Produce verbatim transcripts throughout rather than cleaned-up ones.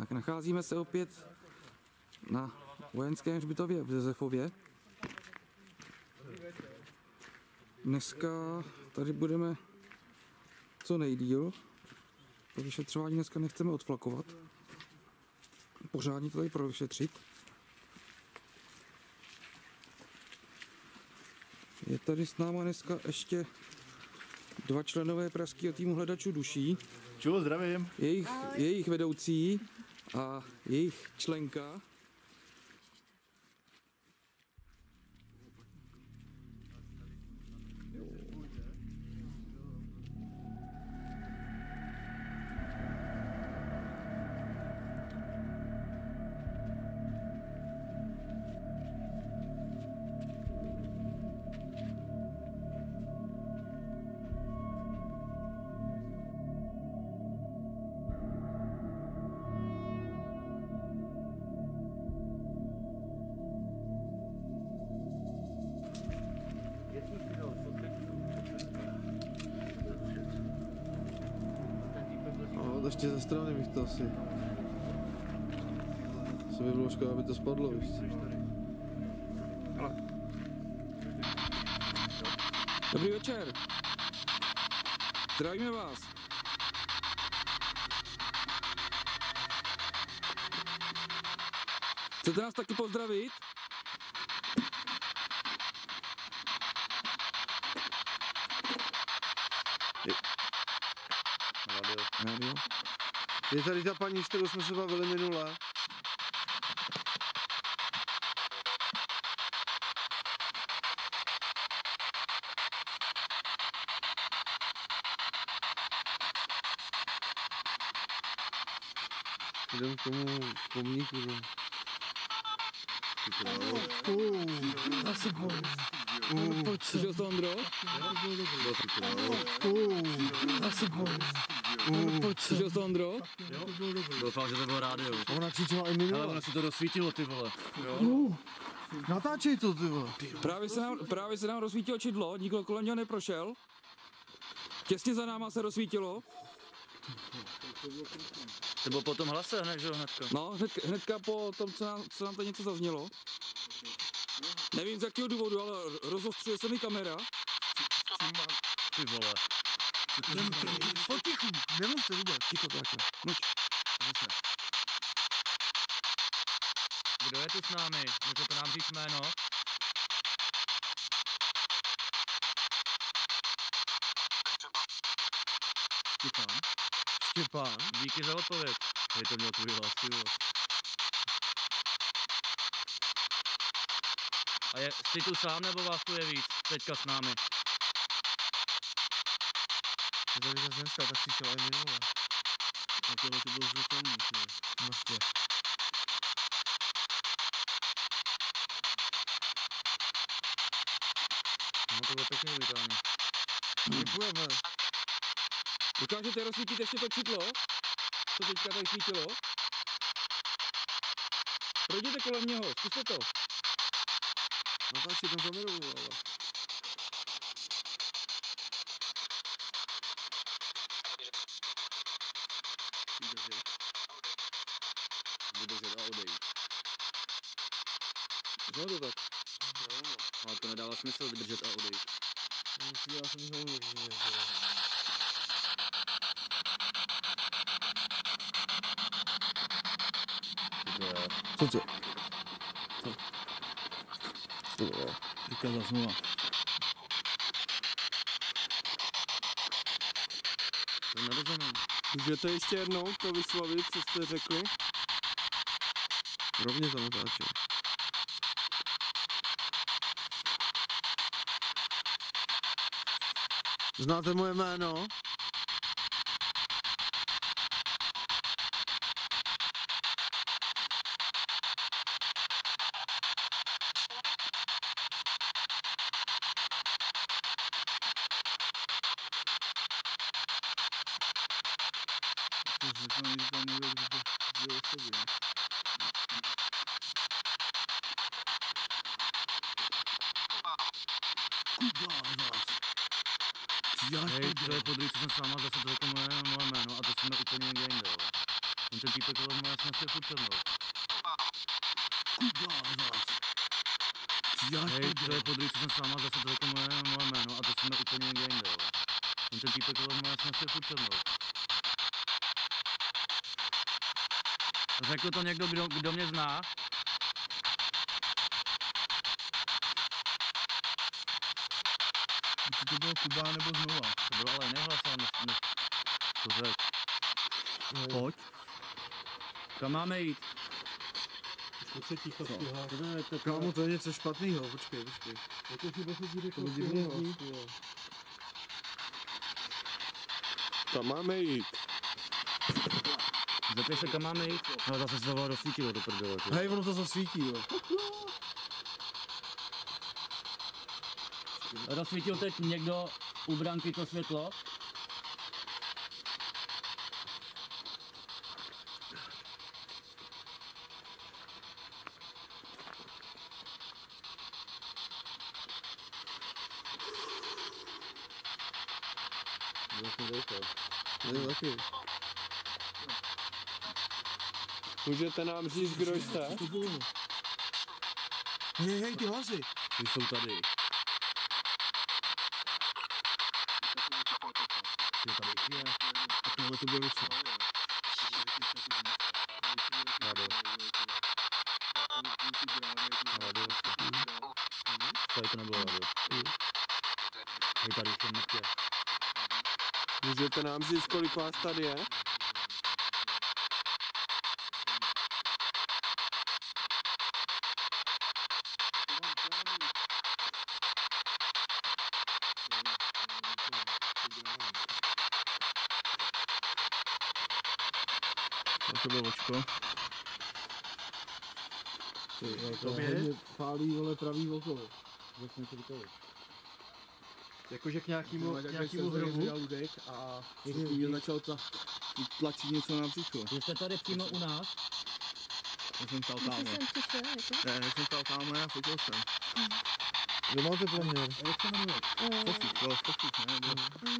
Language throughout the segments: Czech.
Tak nacházíme se opět na vojenském hřbitově v Josefově. Dneska tady budeme co nejdýl. To vyšetřování dneska nechceme odflakovat. Pořádně to tady provyšetřit. Je tady s náma dneska ještě dva členové pražského týmu hledačů duší. Čau, zdravím. Jejich, jejich vedoucí a jejich členka. No, ještě ze strany bych to asi. Se by bylo škoda, aby to spadlo, víš co? Dobrý večer. Zdravíme vás. Chcete nás taky pozdravit? Radio. Radio. Je tady ta paní, s kterou jsme se bavili minule. Jdem k tomu pomníku. Asi boj. Pojď se. Slyšel jsi to, Ondro? Asi boj. Pojď se. Slyšel jsi to, Ondro? Doufám, že to bylo rádio. Ona křičela i minule. Ale ono se to rozsvítilo, ty vole. Uh, natáčej to, ty vole. Právě se nám, právě se nám rozsvítilo čidlo, nikdo kolem něho neprošel. Těsně za náma se rozsvítilo. To bylo po tom hlase hned, že jo, hnedka. No, hned, hnedka po tom, co nám, co nám tady něco zaznělo. Nevím z jakého důvodu, ale rozostřuje se mi kamera. Ty vole. Potichu, nemluvte vůbec. Ticho, tak. Mluč. Kdo je tu s námi? Můžete nám říct jméno? Štěpán. Štěpán. Díky za odpověď. Je to měl tvůj hlas, ty vole. A je, jsi tu sám, nebo vás tu je víc? Teďka s námi. Je tady ta ženská, tak křičela i minule. A tohle to bylo zvětelný, ty vole. Prostě. No to bylo pěkně uvítání. Děkujeme. Dokážete rozsvítit ještě to čidlo? Co teďka tady svítilo? Projděte kolem něho, zkuste to. Natáčí tam kameru, ale. Vydržet a odejít. Znovu to tak. Ale to nedává smysl vydržet a odejít. Já jsem znovu, že Co co? Co? Teďka zasnula. To nerozumím. Můžete ještě jednou to vyslovit, co jste řekli? Rovně to natáčím. Znáte moje jméno? Hej, to je podruhé, co jsem s váma zase řekl moje, moje jméno a to jsme úplně někde jinde, jo. On ten týpek kolem mě snad se furt se mnou. Kuba, zas. Co děláš, Hej, to Kuba? je podruhé, co jsem s váma zase řekl moje, moje jméno a to jsme úplně někde jinde, jo. On ten týpek kolem mě snad se furt se mnou. Řekl to někdo, kdo, kdo mě zná? Jestli to byl Kuba nebo znova. To byl ale jiný hlas, ale než, než to řekl. Pojď. Kam máme jít? Kámo, to je něco špatného, počkej, počkej. To by divný hlas, ty jo. Tam máme jít. Zeptej se, kam máme jít? No zase se to rozsvítilo, to prdele. ty. Hej, ono to zasvítí, jo. Rozsvítil teď někdo u branky to světlo? Je taky. Můžete nám říct, kdo jste? Hej, hej, ty hlasy. Ty jsou tady. Je tady je. A tohle to bylo co? Rado. Rado. Tady to nebylo rado. Je tady ještě mrtě. Můžete nám říct, kolik vás tady je? To bylo očko. To hodně pálí, vole, pravý okolo. Jakože k nějakému, k nějakému hrobu. A chvíli začal ta, tlačit něco na břicho. Vy jste tady přímo u nás? Já jsem stál Jestli kámo. jsem přišel, jako? Ne, já jsem stál kámo a fotil jsem. Kdo máte poměr? Jak se jmenuje? Eh, Sofík, jo, Sofík, ne? Nebo...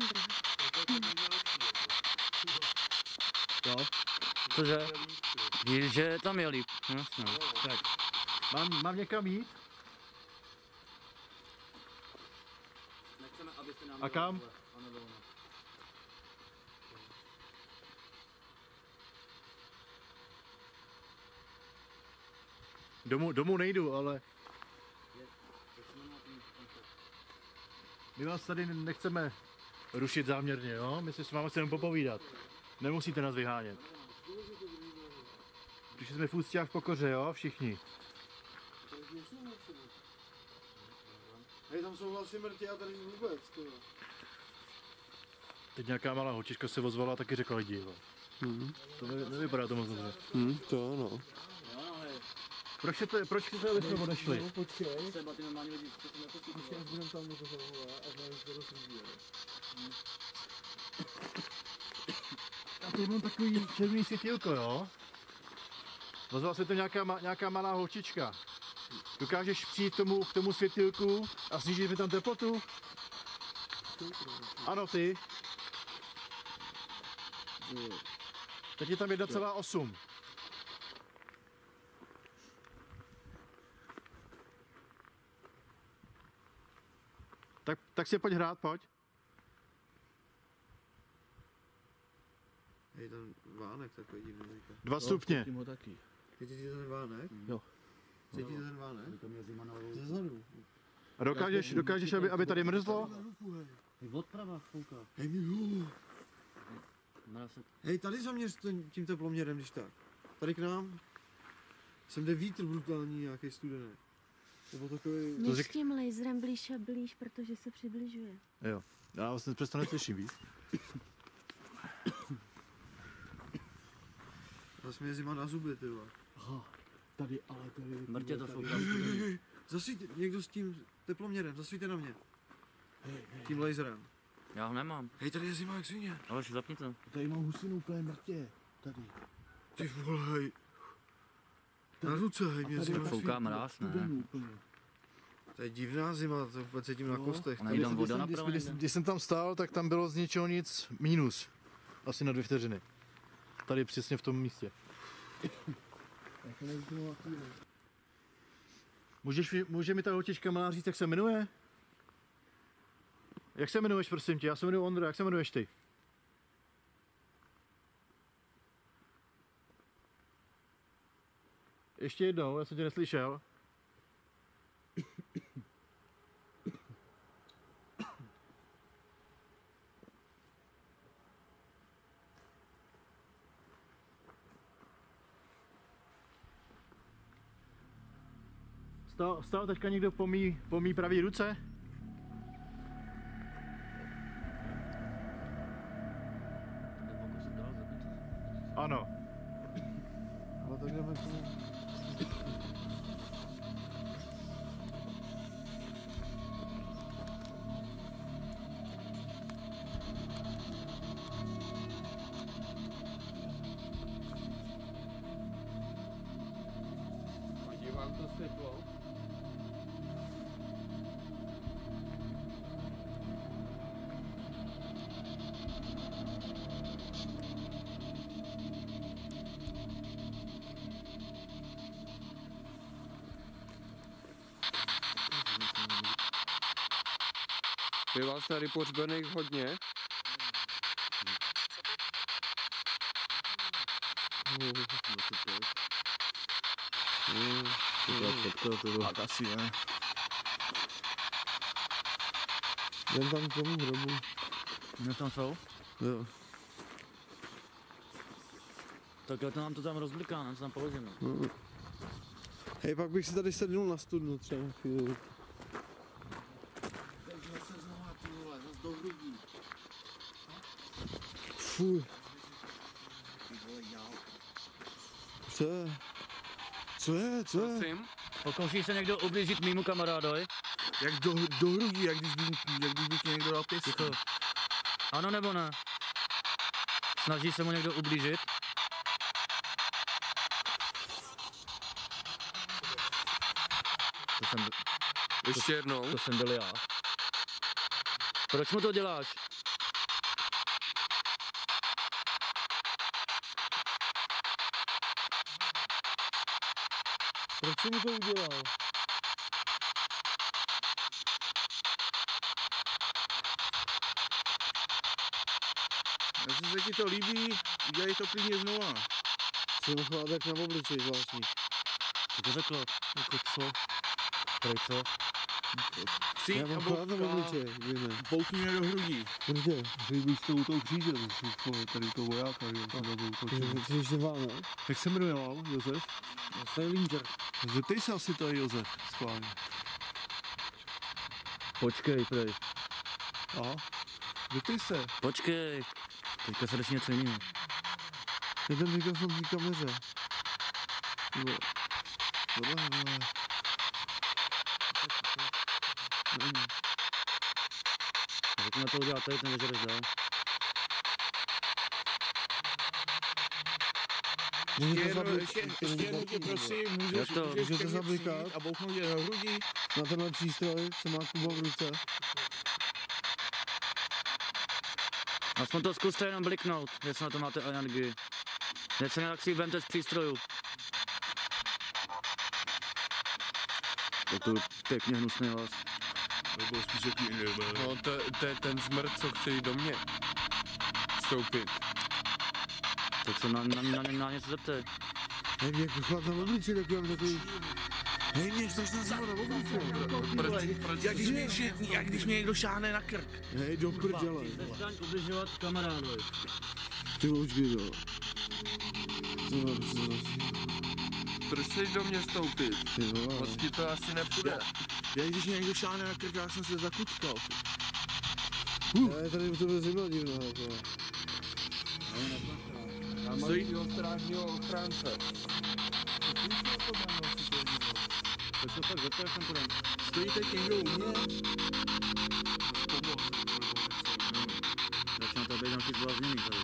Jo. Cože? Že tam je líp. Jasně. Tak. Mám, mám někam jít? A kam? Domů, domů nejdu, ale... My vás tady nechceme rušit záměrně, jo? My si s vámi chceme popovídat. Nemusíte nás vyhánět. Když jsme v Ústí a v Pokoře, jo? Všichni. Hej, tam jsou hlasy mrtě a tady vůbec, ty jo. Teď nějaká malá holčička se ozvala a taky řekla lidi, jo. Hmm. To ne, nevypadá to moc dobře. Hmm, to ano. Proč to, proč to jsme odešli? No, počkej. Třeba ty normální lidi, co jsem Počkej, až budem tam něco zavolá a znamená, že to rozhodí, A to mám takový červený světýlko, jo? Ozvala se to nějaká, ma, nějaká malá holčička. Dokážeš přijít k tomu, k tomu světýlku a snížit mi tam teplotu? Ano, ty. Teď je tam jedna celá osm. Tak, tak si pojď hrát, pojď. Hej, ten vánek takový divný. teďka. Dva stupně. Tím ho taky. Cítíš ten vánek? Jo. Cítíš ten vánek? Ze zadu. A dokážeš, dokážeš aby, aby tady mrzlo? Odprava, kouká. Hej, mi- Mrazek. Hej, tady zaměř ten- tím teploměrem, když tak. Tady k nám. Sem jde vítr brutální, nějaký studený. Nebo takový... My řek- s tím laserem blíž a blíž, protože se přibližuje. Jo. Já vlastně přesto neslyším víc. Zas mě zima na zuby, ty vole. Tady, ale tady... Mrtě to fouká. Zasvíť, někdo s tím teploměrem, zasvíťte na mě. Tím laserem. Já ho nemám. Hej, tady je zima jak svině. Ale si zapni to. Tady mám husinu úplně mrtě. Tady. Ty vole, hej. Na ruce, hej, mě zima jak Fouká svině. mráz, ne? To je divná zima, to vůbec cítím na kostech. Ona je tam voda Když, napravo když, někde? když jsem tam stál, tak tam bylo z ničeho nic mínus. Asi na dvě vteřiny. tady přesně v tom místě. Můžeš, mi- může mi ta holčička malá říct, jak se jmenuje? Jak se jmenuješ, prosím tě? Já se jmenuji Ondra, jak se jmenuješ ty? Ještě jednou, já jsem tě neslyšel. Stál, stál teďka někdo po mý, po mý pravý ruce? Ano. Ale tak jdeme k tomu. Vadí vám to světlo? Je vás tady pohřbených hodně? Tak asi ne. Jdem tam k tomu hrobu. No tam jsou? Jo. Tak jo, to nám to tam rozbliká, nám to tam položíme. Hej, pak bych si tady sednul na studnu třeba na chvíli. Fuj. Co je? Co je? Co je? Prosím? Pokouší se někdo ublížit mýmu kamarádovi? Jak do, do hrudí, jak když by, jak když by ti někdo dal pěstí. Ticho. Ano nebo ne? Snaží se mu někdo ublížit? To jsem, Ještě jednou. to jsem byl já. Proč mu to děláš? Proč jsi mi to udělal? Jestli se ti to líbí, udělej to klidně znova. Jsem ho chládek na obličej zvláštní. Co to řeklo? Jako co? Proč co? Přijď Já a mám chládek na bouchni obličej, víme. bouchni mě do hrudí. Kde? Kdybych s tou tou kříže, tady toho vojáka, jo, to byl to. Ty jsi vám, ne? Jak se jmenuje vám, Josef? Sejlínger. Zeptej se asi tady Josef, schválně. Počkej, prej. Aha. Zeptej se. Počkej. Teďka se ještě něco jiného. Je ten mikrofon v té kameře. Jo. Tohle, tohle. Řekněme to udělat tady, ten vežereš dál. Ještě jednou, ještě, ještě jednou tě prosím, můžeš, Jak to? můžeš Můžete ke mně zablikat? přijít a bouchnout tě do hrudí. Na tenhle přístroj, co má Kuba v ruce. Aspoň to zkuste jenom bliknout, jestli na to máte energii. Něco nějak si vemte z přístrojů. Je to pěkně hnusný hlas. To bylo spíš jaký No to, to je ten zmrt, co chce jít do mě. Vstoupit. Tak se na, na, na, na něco zeptej. Hej, mě jako chlad na obličej, tak já mám takový... Hej, mě strašná zima na obličej. Jak když mě, jak když mě někdo šáhne na krk. Hej, do prdele. Přestaň ubližovat kamarádovi. Ty vločky, jo. Co mám, co mám? Proč chceš do mě vstoupit? Ty vole. Moc ti to asi nepůjde. Jak když mě někdo šáhne na krk, já jsem se zakuckal. Je tady u tebe zima divná, jako. Já mám Stojí- svýho strážního ochránce. Tak to tak zeptej, jsem půjdem. Stojí teď někdo u mě. Začíná to být nějaký zvlázněný tady.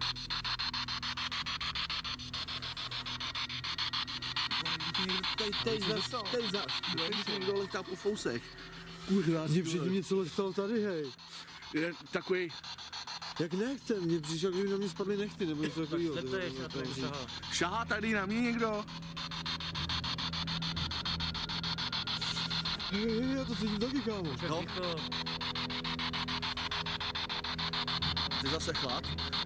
Tady, tady zas, tady zas. Jak když mě někdo lechtá po fousech. Kurva, mě předtím něco lechtalo tady, hej. Je takový, Jak nechce, mě přišel, kdyby na mě spadly nechty, nebo něco Tak takového. zeptej, jestli na to někdo šahá. Šahá tady na mě někdo? Hej, hej, já to cítím taky, kámo. Tak ticho. Ty zase chlad?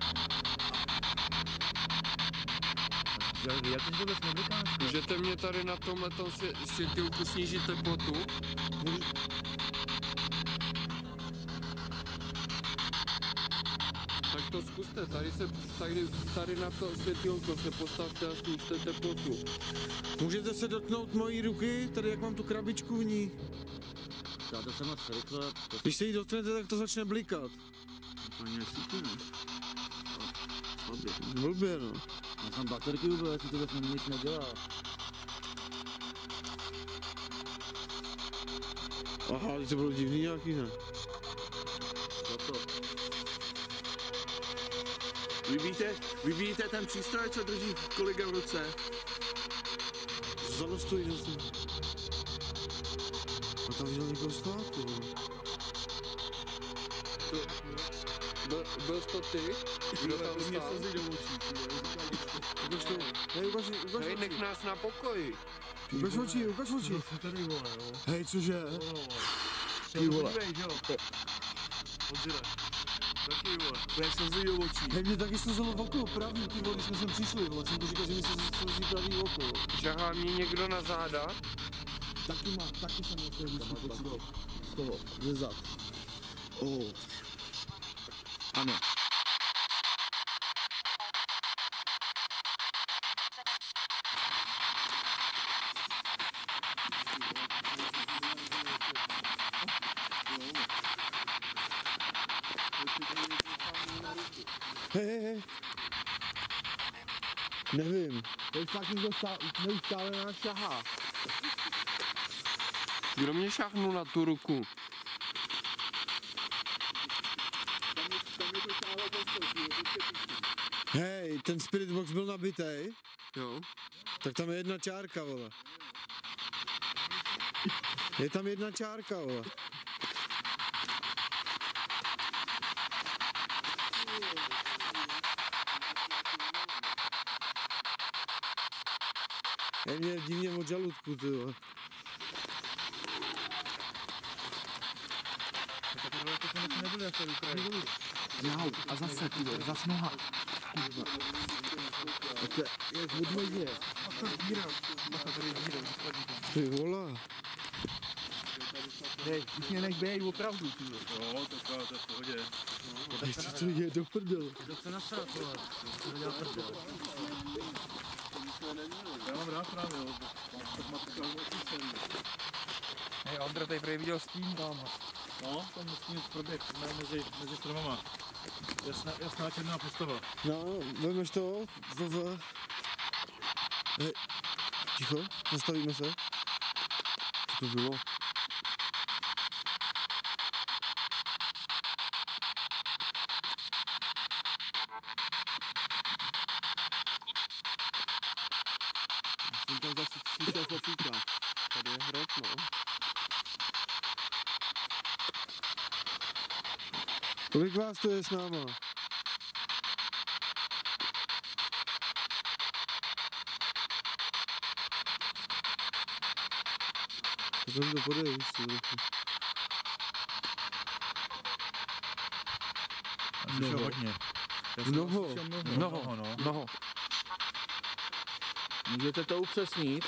Jak to vůbec nevypadá? Můžete mě tady na tomhletom svě- světýlku snížit teplotu? Tak to zkuste, tady, se, tady, tady na to světýlko se postavte a snížte teplotu. Můžete se dotknout mojí ruky, tady jak mám tu krabičku v ní. To se moc rychle, to Když se jí dotknete, tak to začne blikat. ani nesvítí, ne? Slabě. Blbě, no. Já jsem baterky vůbec, to vůbec nic nedělá. Aha, to bylo divný nějaký, ne? Co to? Vy víte, vy víte ten přístroj, co drží kolega v ruce? Za mnou stojí, nestojí. A tam viděl někoho stát, ty vole. Byl, byl to ty? Kdo tam stál? Ukaž to. Hej, ukaž, ukaž Hej, oči. nech nás na pokoji. Ukaž oči, ukaž oči. Tady vole, jo. Hej, cože? Ty vole. Odžile. Taky vole. Bude se zlý do očí. Hej, mě taky slzelo v oko, pravý, ty vole, když jsme sem přišli, vole, jsem to říkal, že mi se slzí pravý oko. Žahá mě někdo na záda? Taky má, taky jsem měl ten výsledek pocit. Z toho, ze zad. Oh. Ano. Hej, hej, hej. Nevím. Tady fakt někdo stá, neustále nás šahá. Kdo mě šáhnul na tu ruku? Hej, ten spirit box byl nabitej, Jo. tak tam je jedna čárka, vole. Je tam jedna čárka, vole. Je mě divně od žaludku, ty vole. Jau, a zase, ty vole, zas noha. Jak od medě. Ty vole. Hej, už mě nech běj, opravdu, ty vole. Jo, to to je v pohodě. Hej, co to je, do prdele. Kdo chce nasát, vole? Co to dělá prdel? Já mám rád právě, jo. Hej, Ondra tady prý viděl stín tam. No, tam musím proběh mezi, mezi stromama. Jasná, jasná černá postava. No, vemeš to, v, v. Hej, ticho, zastavíme se. Co to bylo? Jsem tam zase slyšel fofíka. Tady je hrob, no. Kolik vás tu je s náma? Tak on to podej, víš co, trochu. Slyšel hodně. Mnoho. Mnoho, no. Noho. Můžete to upřesnit?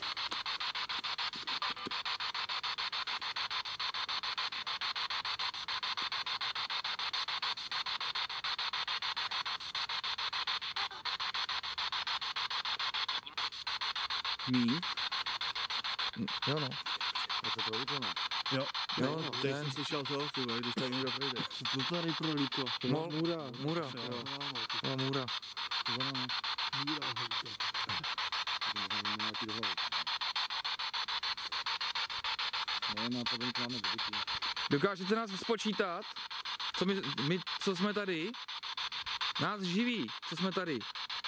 Mí? Jo no. Je to to úplně? Jo, Jo, No, teď jsem slyšel to, ty vole, když tady někdo projde. Co to tady prolíklo? To má Mol- můra. Můra. Jo. Jo, můra. Nevím, a potom to máme zvyklý. Dokážete nás spočítat? Co my, my, co jsme tady? Nás živí, co jsme tady?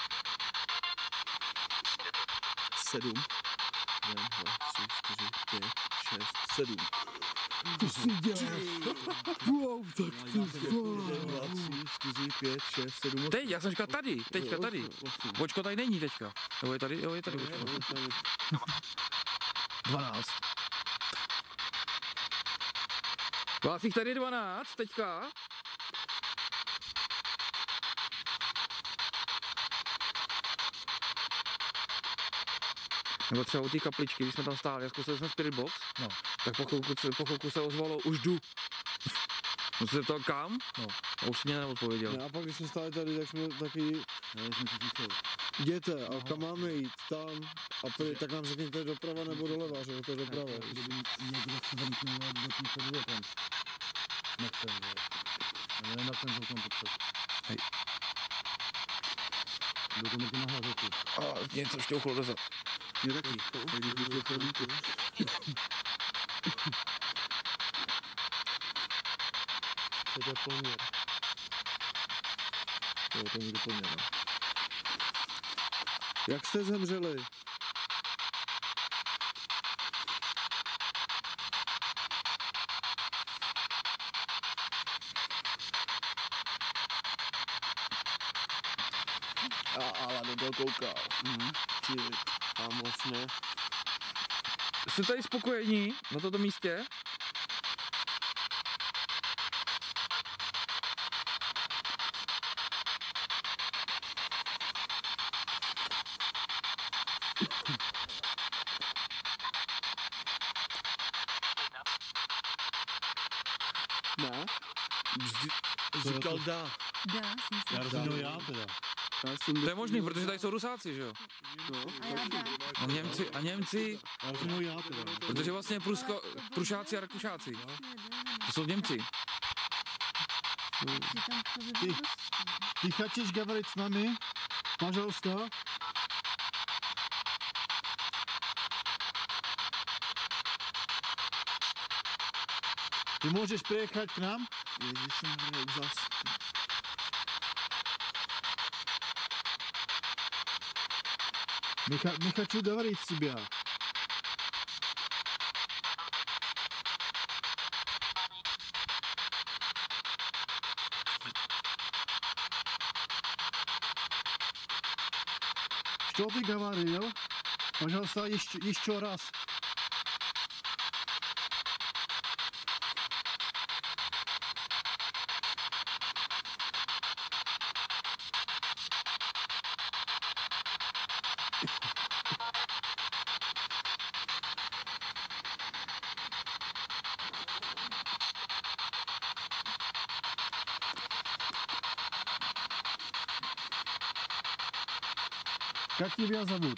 Sedm. Jeden, dva, tři, čtyři, pět, šest, sedm. To si děláš. Wow, tak ty vole. Dva, tři, čtyři, pět, šest, sedm, osm. Teď, já jsem říkal tady, teďka tady. Vočko tady není teďka. Jo, je tady, jo, je tady vočko. dvanáct. Vás jich tady dvanáct teďka. Nebo třeba u té kapličky, když jsme tam stáli a zkusili jsme Spirit Box, no. Tak po chvilku, po chvilku se ozvalo, už jdu. No se to kam? No. A už mě neodpověděl. No a pak, když jsme stáli tady, tak jsme taky... Jděte, a kam máme jít? Tam. A prý, tak nám řekněte, to je doprava nebo doleva, že to je doprava. Kdyby někdo se zamknul do té podvě tam. Nechcem, jo. Ale na ten zvukom potřeb. Hej. Byl to mrtý na hlavěku. A něco šťouchlo dozad. Je taky. To je poměr. Jo, to někdo poměr. Jak jste zemřeli? A ale do toho koukal. Mhm. Ty, a moc ne. Jste tady spokojení na tomto místě? Ne? Říkal dá. Dá, jsem si. Já rozuměl já teda. Já jsem To je možný, protože tady jsou Rusáci, že jo? No. A já dá. A Němci, a Němci, Já rozuměl já teda. protože vlastně Prusko, Prušáci a Rakušáci, to jsou Němci. Říkám, to by Ty. bylo Ty chceš говорить s námi? Пожалуйста. Ty můžeš přijet k nám? Ježiš, jsem zas. My, my хочу говорить с тебя. Что ты говорил? Пожалуйста, еще, еще раз. Как тебя зовут?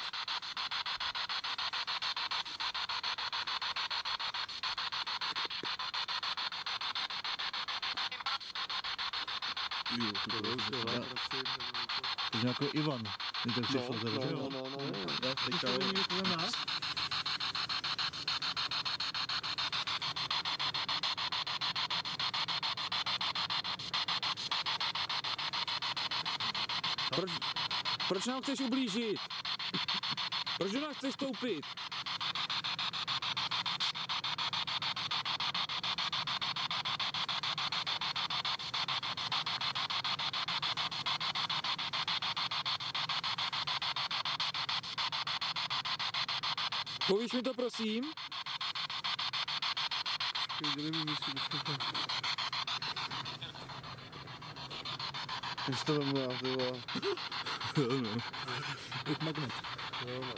Ty jsi jako Ivan, mi to přišlo, No, že no, jo? no, no, no. Já Ty teďka, to není kolem nás? Proč, proč nám chceš ublížit? Proč do nás chceš stoupit? Povíš mi to, prosím? Když to vemu já, ty vole. Jak magnet. Jo, no.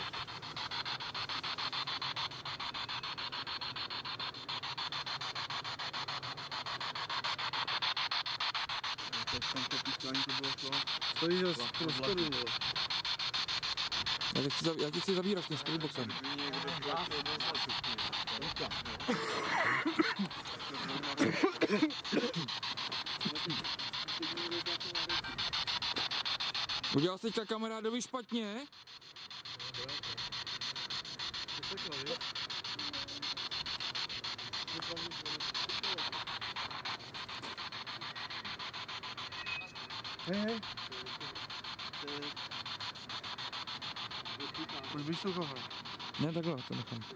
Stojí zase v prostoru, vole. Já tě chci, za- já tě chci zabírat s tím Spiritboxem. Udělal jsi teďka kamarádovi špatně? Hej, hej. Proč bys to kohle? Ne, takhle, to nechám.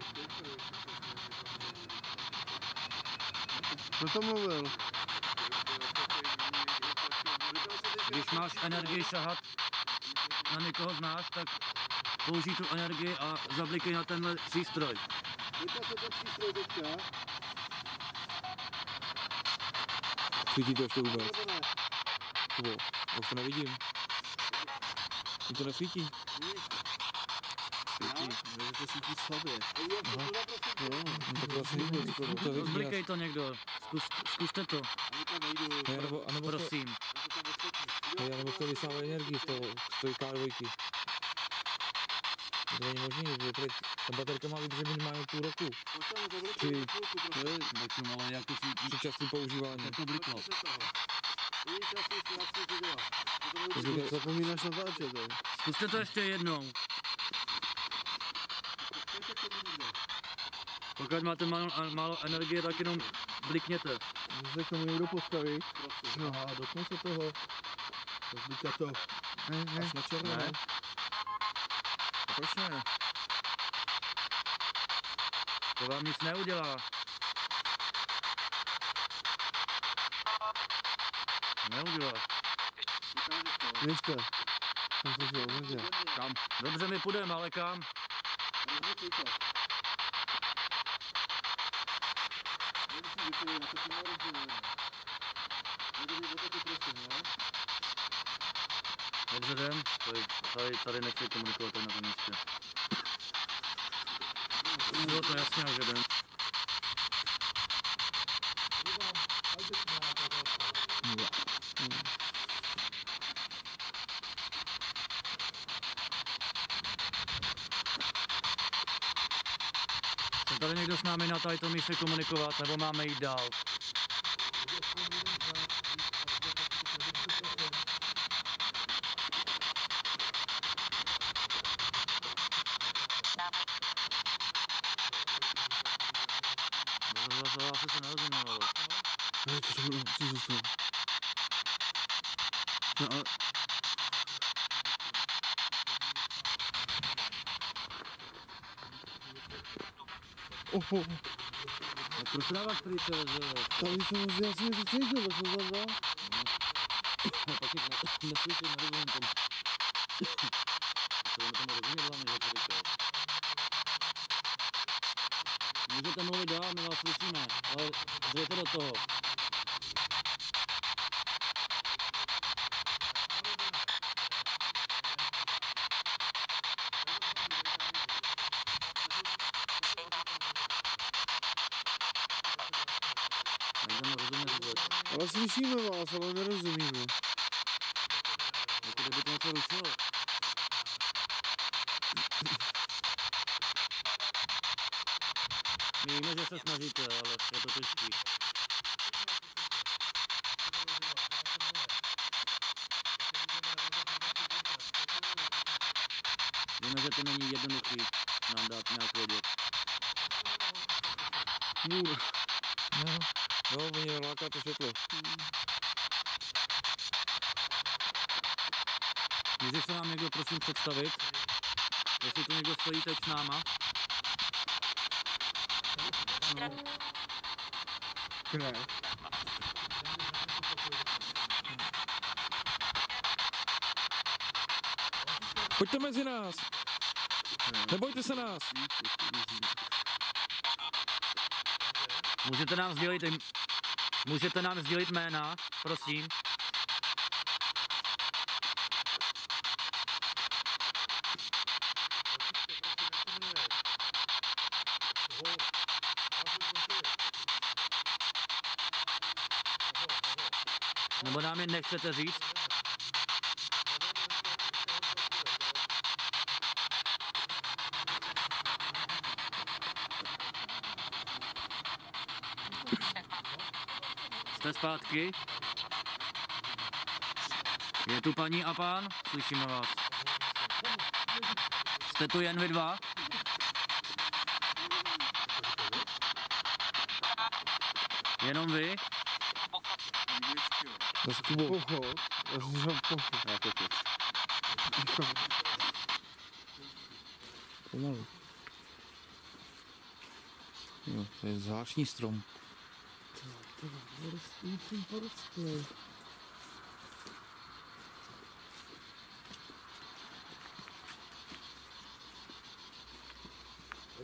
Kdo to mluvil? když máš energii šahat na někoho z nás, tak použij tu energii a zablikej na tenhle přístroj. Vypad se ten přístroj teďka. Svítí to ještě vůbec. Nebo ne? Kubo, už to nevidím. Už to nesvítí. Svítí, že to svítí slabě. No, tak to asi vůbec, jako, to vidí. Rozblikej to někdo, Zkus, zkuste to, Ne, nebo, anebo to, prosím. ne, nebo to vysává energii z toho, z té ká dva. To není možný, že prý, ta baterka má vydržet minimálně půl roku. Při, Ale jako si při častém používání. to bliklo. Zapomínáš natáčet, jo. Zkuste to ještě jednou. Pokud máte málo, málo energie, tak jenom blikněte. Když se k tomu někdo postaví, no a dotkne se toho. Rozbíká to až na černo. Ne. Proč ne? To vám nic neudělá. Neudělá. Běžte. Jsem se šel, běžte. Kam? Dobře, my půjdeme, ale kam? Dobře, jdem. Tady, tady, tady nechci komunikovat na tom místě. Bylo to jasně, že jdem. Chce tady někdo s námi na tady to místě komunikovat, nebo máme jít dál? To asi se nerozumělo. Ne, to jsem musíš zůstat. No ale... Oho, Tak proč dáváš pryč, že... tady jsem už jasně to cítil, to jsem tam dal. Taky neslyším, nerozumím tomu. To je tomu rozumět hlavně, že to říkáš. Můžete mluvit dál, my vás slyšíme, ale zřejmě do toho. Nejdeme rozumět vůbec. Ale slyšíme vás, ale nerozumíme. Jako kdyby to něco rušilo. My víme, že se snažíte, ale je to těžký. Víme, že to není jednoduchý nám dát nějak vědět. Můr. No, no, mě láká to světlo. Může se nám někdo prosím představit? Jestli tu někdo stojí teď s náma? No. Krev. Pojďte mezi nás. Nebojte se nás. Můžete nám sdělit, jim- můžete nám sdělit jména, prosím? Nebo nám je nechcete říct? Jste zpátky? Je tu paní a pán? Slyšíme vás. Jste tu jen vy dva? Jenom vy? Zase Kubo. Pocho. Já jsem říkal pocho. Já to teď. Pomalu. Jo, to je zvláštní strom.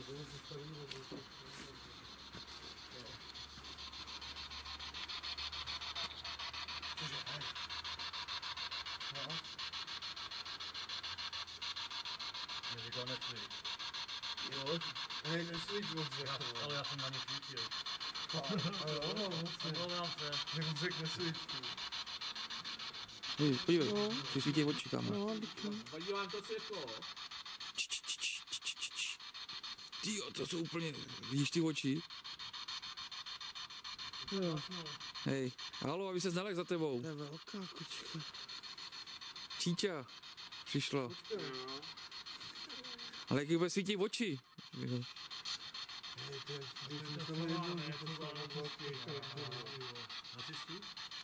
Neříkal nesvíč. Jo, hej, nesvíč dobře. Ale já jsem na ně svítil. A jo, no, vlastně. Omlouvám se. Jak on řekl nesvíč. Hej, podívej, No. si svítí oči, kámo. No, děkuji. Vadí vám to světlo? Č, č, č, č, č, č, č. Tyjo, to jsou úplně, vidíš ty oči? Jo, Hej, halo, aby se znalek za tebou. to je velká kočka. Číča přišla. Ale jak jí bude svítit oči? Jo. Hej, to je, to je, to je jedno, že to je Nacisti?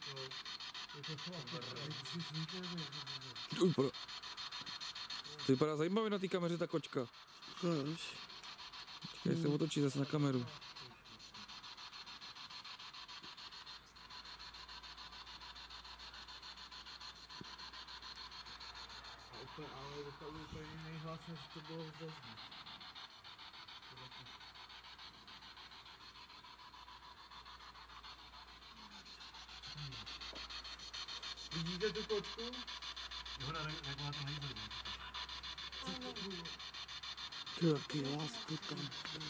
To vypadá, to vypadá zajímavě na té kameře ta kočka. Ukáž. Čekaj, se otočí zase na kameru. Ale dopadlo úplně jiný hlas, než to bylo v Zazní. Vidíte tu kočku? Jo, ne, ne, na to nejde. Ty jaký lásko tam.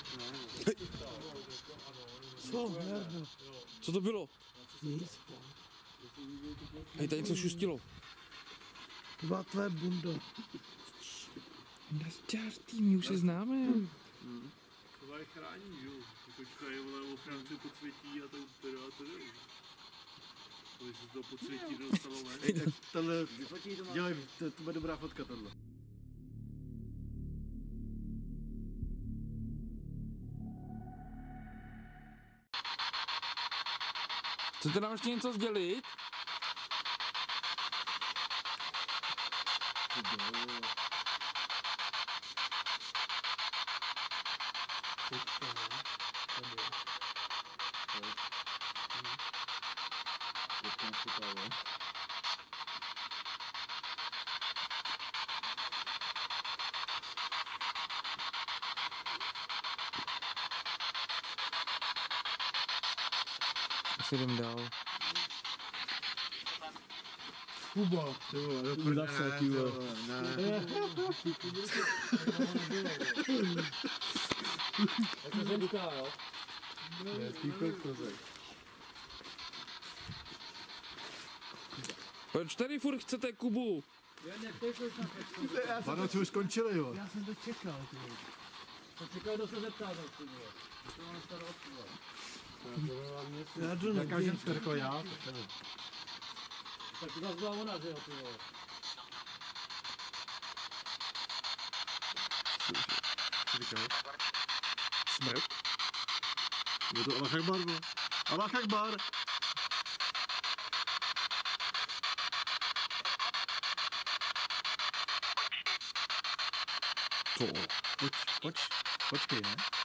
Co, herno? Co to bylo? Nic. Hej, tady něco šustilo. To byla tvé bunda. Nastěr, tým, my už se známe. To je chrání, jo. Kočka je vole ochránce podsvětí a to teda a teda. Když se to podsvětí dostalo ven. Ej, tak tohle, dělej, to, to bude dobrá fotka tohle. Chcete nám ještě něco sdělit? Asi jdem dál. Kuba. Ty vole, do prdele, ty vole, ne. Jak to zemská, jo? Je, týpek kozek. Proč tady furt chcete Kubu? Vánoce už skončily, jo. Já jsem to čekal, ty vole. To čekal, kdo se zeptá za ty vole. To mám starou odpůle. Já to Jaká nevím. ženská jako já, tak nevím. Tak to zase byla ona, že jo, ty vole. Co říkal? Smrk? Je to Allah Akbar, bo. Allah Akbar. Co? Poč, poč, počkej, ne?